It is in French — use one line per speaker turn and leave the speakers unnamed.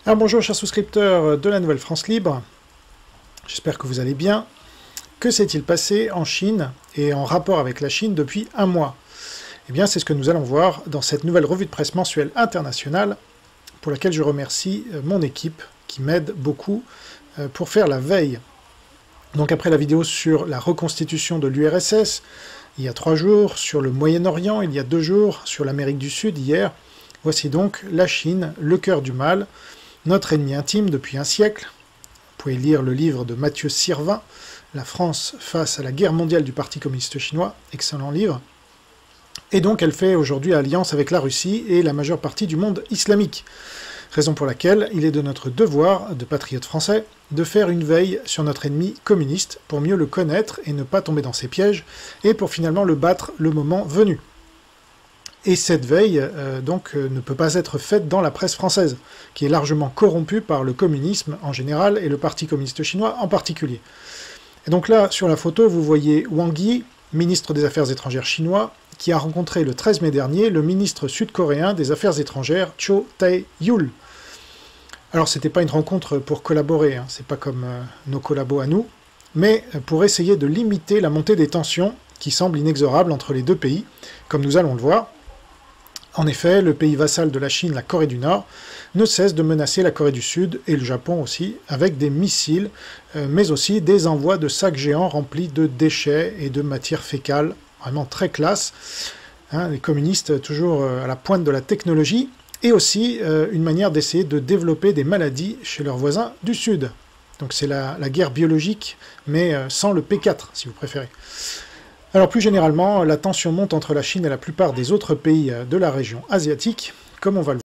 Alors bonjour chers souscripteurs de la Nouvelle France Libre, j'espère que vous allez bien. Que s'est-il passé en Chine et en rapport avec la Chine depuis un mois? Eh bien c'est ce que nous allons voir dans cette nouvelle revue de presse mensuelle internationale pour laquelle je remercie mon équipe qui m'aide beaucoup pour faire la veille. Donc après la vidéo sur la reconstitution de l'URSS, il y a 3 jours, sur le Moyen-Orient, il y a 2 jours, sur l'Amérique du Sud, hier, voici donc la Chine, le cœur du mal, notre ennemi intime depuis un siècle. Vous pouvez lire le livre de Mathieu Sirvin, La France face à la guerre mondiale du Parti communiste chinois, excellent livre. Et donc elle fait aujourd'hui alliance avec la Russie et la majeure partie du monde islamique. Raison pour laquelle il est de notre devoir, de patriotes français, de faire une veille sur notre ennemi communiste pour mieux le connaître et ne pas tomber dans ses pièges, et pour finalement le battre le moment venu. Et cette veille, ne peut pas être faite dans la presse française, qui est largement corrompue par le communisme en général et le Parti communiste chinois en particulier. Et donc là, sur la photo, vous voyez Wang Yi, ministre des Affaires étrangères chinois, qui a rencontré le 13 mai dernier le ministre sud-coréen des Affaires étrangères, Cho Tae-yul. Alors c'était pas une rencontre pour collaborer, hein, c'est pas comme nos collabos à nous, mais pour essayer de limiter la montée des tensions qui semblent inexorables entre les deux pays, comme nous allons le voir. En effet, le pays vassal de la Chine, la Corée du Nord, ne cesse de menacer la Corée du Sud, et le Japon aussi, avec des missiles, mais aussi des envois de sacs géants remplis de déchets et de matières fécales, vraiment très classe. Hein, les communistes toujours à la pointe de la technologie, et aussi une manière d'essayer de développer des maladies chez leurs voisins du Sud. Donc c'est la guerre biologique, mais sans le P4, si vous préférez. Alors plus généralement, la tension monte entre la Chine et la plupart des autres pays de la région asiatique, comme on va le voir.